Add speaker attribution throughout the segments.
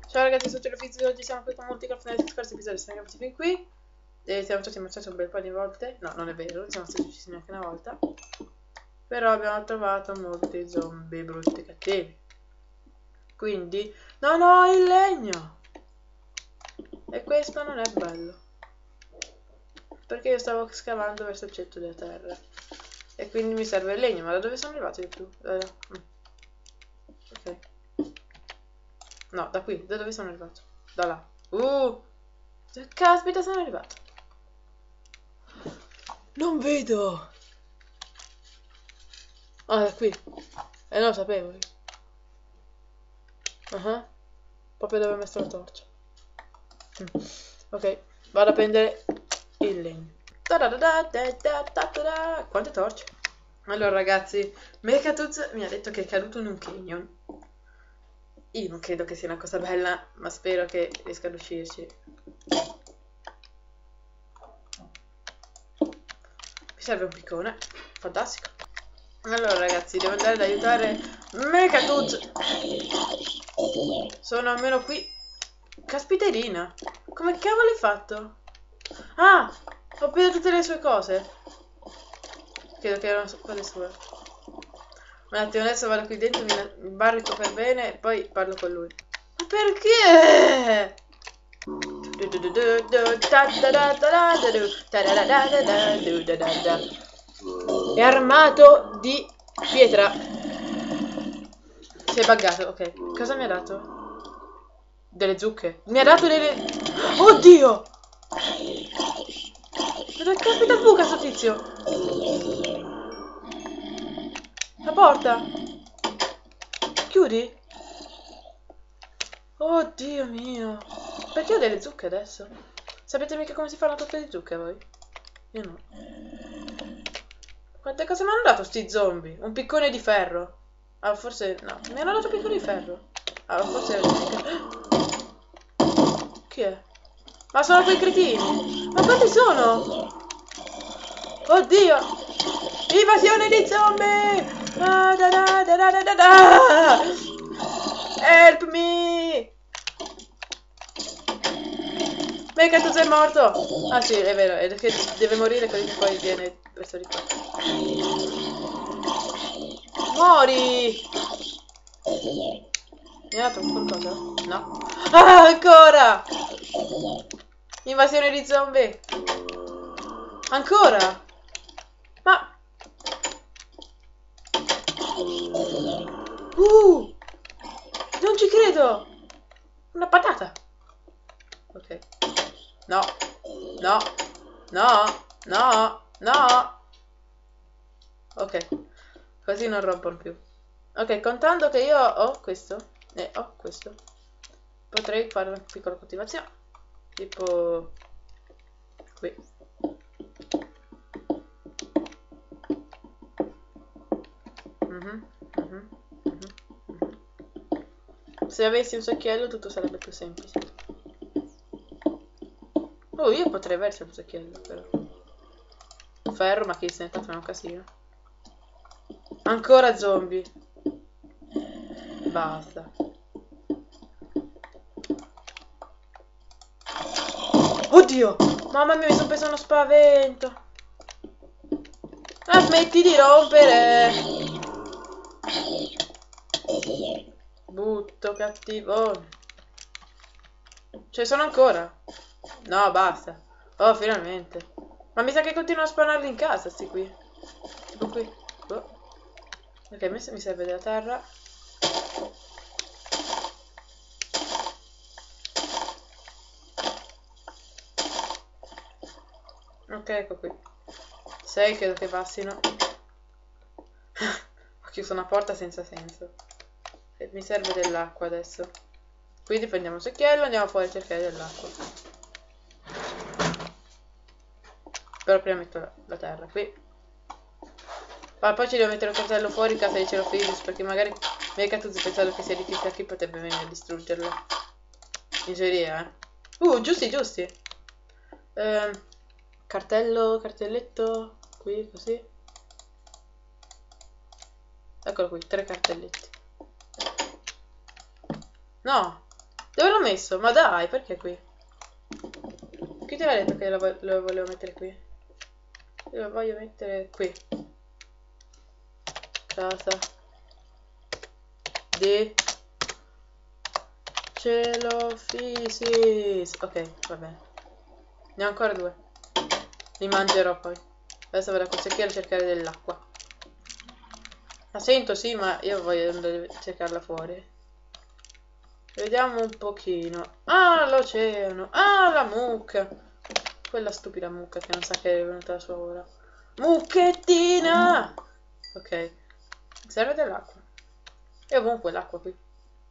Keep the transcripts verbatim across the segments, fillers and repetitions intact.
Speaker 1: Ciao ragazzi, sono Telefizio, oggi siamo qui con Multicraft. Negli scorsi episodi siamo arrivati fin qui e siamo stati ammazzati un bel po' di volte. No, non è vero, non siamo stati uccisi neanche una volta. Però abbiamo trovato molti zombie brutti e cattivi. Quindi, non ho il legno! E questo non è bello. Perché io stavo scavando verso il centro della terra. E quindi mi serve il legno, ma da dove sono arrivati tu? Eh, ok. No, da qui, da dove sono arrivato? Da là. Uh! Caspita, sono arrivato. Non vedo! Ah, da qui. Eh, non lo sapevo io. Uh -huh. Proprio dove ho messo la torcia. Mm. Ok, vado a prendere il legno. Quante torce? Allora ragazzi, Mecatuz mi ha detto che è caduto in un canyon. Io non credo che sia una cosa bella, ma spero che riesca ad uscirci. Mi serve un piccone. Fantastico. Allora ragazzi, devo andare ad aiutare Mecatuz. Sono almeno qui. Caspiterina. Come cavolo hai fatto? Ah, ho preso tutte le sue cose. Credo che erano quelle sue. Un attimo, adesso vado qui dentro, mi barrico per bene e poi parlo con lui. Ma perché? È armato di pietra. Si è buggato, ok. Cosa mi ha dato? Delle zucche. Mi ha dato delle... Oddio! Dove caspita buca sto tizio? La porta? Chiudi? Oddio mio. Perché ho delle zucche adesso? Sapete mica come si fa una torta di zucche voi? Io no. Quante cose mi hanno dato sti zombie? Un piccone di ferro. Ah, forse... no. Mi hanno dato un piccone di ferro. Ah, forse... Chi è? Ma sono quei cretini. Ma quanti sono? Oddio. Invasione di zombie. Ah, da, da, da, da, da, da. Help me. Mecatuz è morto. Ah sì, è vero. È che deve morire così poi viene preso di qua. Mori. Mi ha dato qualcosa? No. Ah, ancora. Invasione di zombie. Ancora? Ma... Uh! Non ci credo! Una patata! Ok. No. No. No. No. No. Ok. Così non rompono più. Ok, contando che io ho questo. E ho questo. Potrei fare una piccola coltivazione. Tipo... qui. Mm-hmm, mm-hmm, mm-hmm, mm-hmm. Se avessi un secchiello tutto sarebbe più semplice. Oh, io potrei averci un secchiello però. Ferro, ma chi se ne fa un casino. Ancora zombie. Basta. Oddio! Mamma mia, mi sono preso uno spavento. Ma smetti di rompere. Butto cattivone. Ce ne sono ancora? No, basta. Oh, finalmente. Ma mi sa che continuano a spawnarli in casa, sti qui. Tipo qui. Oh. Ok, a me mi serve della terra. Ok, ecco qui. sei credo che passino. Ho chiuso una porta senza senso. E mi serve dell'acqua adesso. Quindi prendiamo un secchiello e andiamo fuori a cercare dell'acqua. Però prima metto la, la terra qui. Ma poi ci devo mettere un cartello fuori in casa di Celophysis, perché magari Mecatuz, pensando che sia di chissà chi, potrebbe venire a distruggerlo. In teoria, eh. Uh, giusti, giusti. Eh, cartello, cartelletto, qui, così. Eccolo qui, tre cartelletti. No, Dove l'ho messo? Ma dai, perché qui? Chi ti ha detto che lo, lo volevo mettere qui? Io lo voglio mettere qui. Casa di Celofisis. Ok, va bene. Ne ho ancora due. Li mangerò poi. Adesso vado a conseguire a cercare dell'acqua. La sento, sì, ma io voglio andare a cercarla fuori. Vediamo un pochino. Ah, l'oceano. Ah, la mucca. Quella stupida mucca che non sa che è venuta la sua ora. Mucchettina! Ok. Serve dell'acqua. E ovunque l'acqua qui.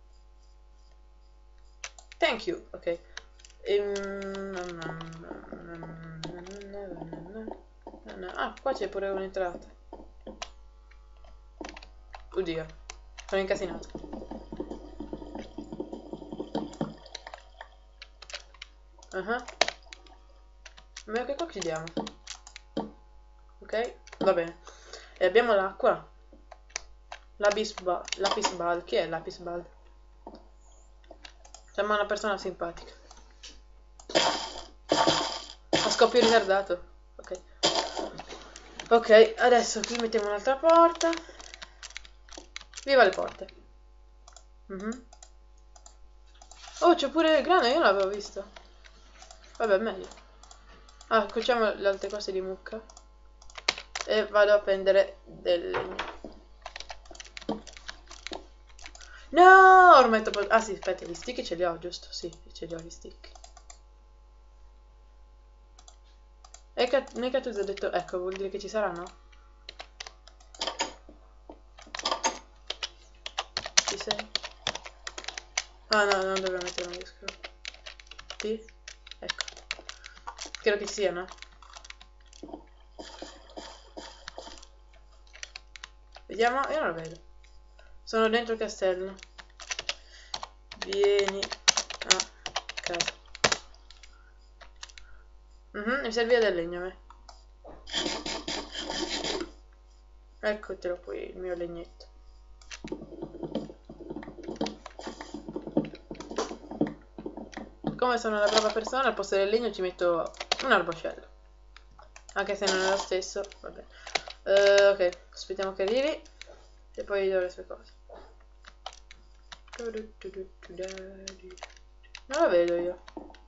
Speaker 1: Thank you. Ok. Ehm... Ah, qua c'è pure un'entrata. Oddio. Sono incasinato. Uh -huh. Ma che qua chiudiamo? Ok, va bene. E abbiamo l'acqua. Lapis ball. Chi è Lapis ball? Sembra una persona simpatica. A scoppio ritardato. Ok. Ok, adesso qui mettiamo un'altra porta. Viva le porte. Mm -hmm. Oh, c'è pure il grano, io non l'avevo visto. Vabbè, meglio. Ah, cuociamo le altre cose di mucca. E vado a prendere del legno. No, ormai è troppo... Ah sì, aspetta, gli stick ce li ho, giusto? Sì, ce li ho gli stick. E che, nei che tu ti ho detto... Ecco, vuol dire che ci saranno? Ci sei? Ah no, non dovevo mettere un disco. Sì? Ecco. Credo che ci siano. Vediamo, io non lo vedo. Sono dentro il castello. Vieni a casa. Mm-hmm, mi serviva del legno a me. Eccotelo qui, il mio legnetto. Come sono una brava persona, al posto del legno ci metto un arboscello. Anche se non è lo stesso, vabbè. Uh, ok, aspettiamo che arrivi. E poi gli do le sue cose. Non la vedo io.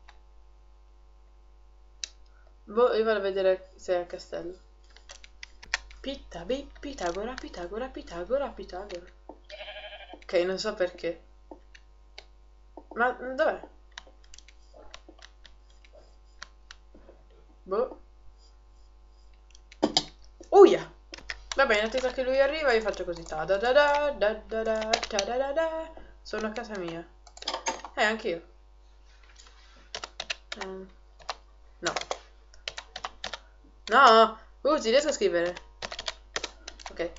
Speaker 1: Boh, io vado a vedere se è al castello. Pitta, bi, Pitagora, Pitagora, Pitagora, Pitagora. Ok, non so perché. Ma dov'è? Boh. Uia! Va bene, attesa che lui arriva, io faccio così. Ta da da da da da da ta da da da. Sono a casa mia. Eh, anch'io. Mm. No. No! Uh, ci riesco a scrivere. Ok.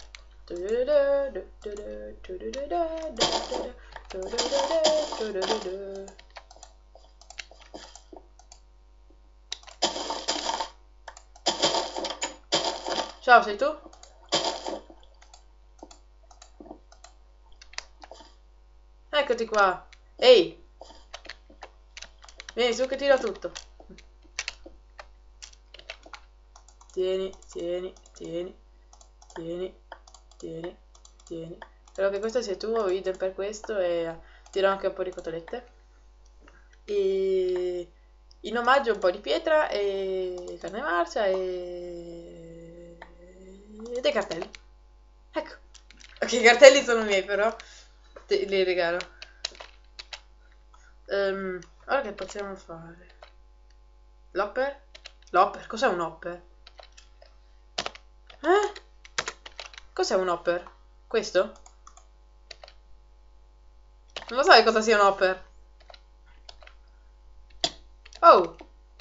Speaker 1: Ciao, sei tu? Eccoti qua. Ehi! Vieni su che tiro tutto. Tieni, tieni, tieni, tieni, tieni, tieni. Spero che questo sia tuo, idem per questo, e tiro anche un po' di cotolette. E in omaggio un po' di pietra e carne marcia e... e dei cartelli. Ecco. Ok, i cartelli sono miei però, te li regalo. Um, ora che possiamo fare? L'hopper? L'hopper? Cos'è un hopper? Eh? Cos'è un hopper? Questo? Non lo sai cosa sia un hopper? Oh!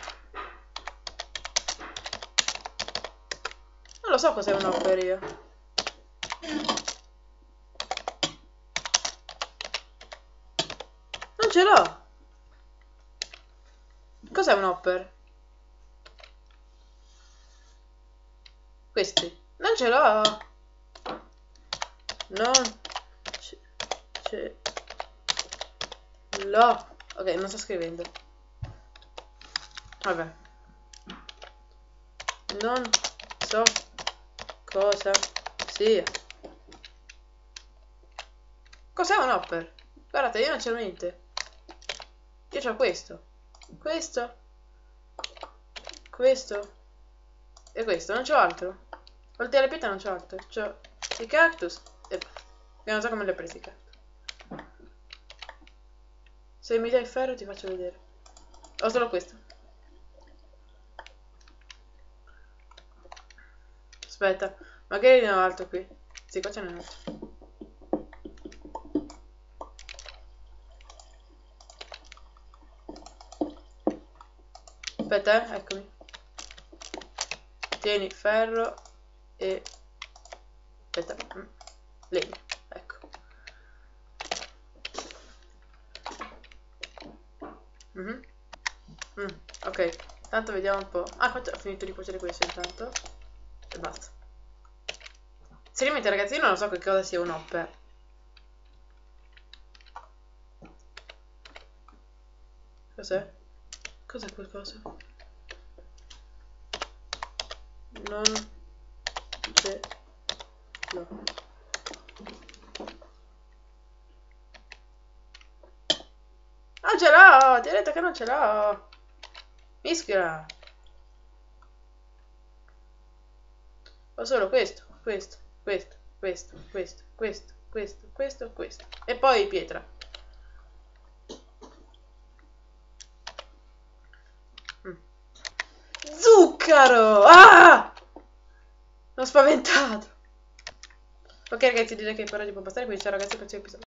Speaker 1: Non lo so cos'è un hopper io. Non ce l'ho! Cos'è un hopper? Questi? Non ce l'ho! Non ce l'ho! Ok, non sto scrivendo. Vabbè. Non so cosa sia. Cos'è un hopper? Guardate, io non c'ho niente. Io c'ho questo. Questo. Questo. E questo. Non c'ho altro. Oltre alle pietre non c'ho altro. C'ho i cactus. E io non so come li ho presi i cactus. Se mi dai il ferro ti faccio vedere. Ho solo questo. Aspetta. Magari ne ho altro qui. Sì, qua ce n'è un altro. Aspetta, eh, eccomi. Tieni ferro e... Aspetta, mm. legno, ecco. Mm-hmm. Mm, ok, tanto vediamo un po'. Ah, qua ho finito di cuocere questo intanto. E basta. Seriamente ragazzi, io non so che cosa sia un hopper. Cos'è? Cos'è qualcosa? Non c'è. No. Non ce l'ho! Ti ho detto che non ce l'ho! Mischia! Ho solo questo, questo, questo, questo, questo, questo, questo, questo, questo. E poi pietra. Mm. Zucchero! Ah! L'ho spaventato! Ok ragazzi, direi che per oggi può bastare, quindi ciao ragazzi, per il prossimo episodio.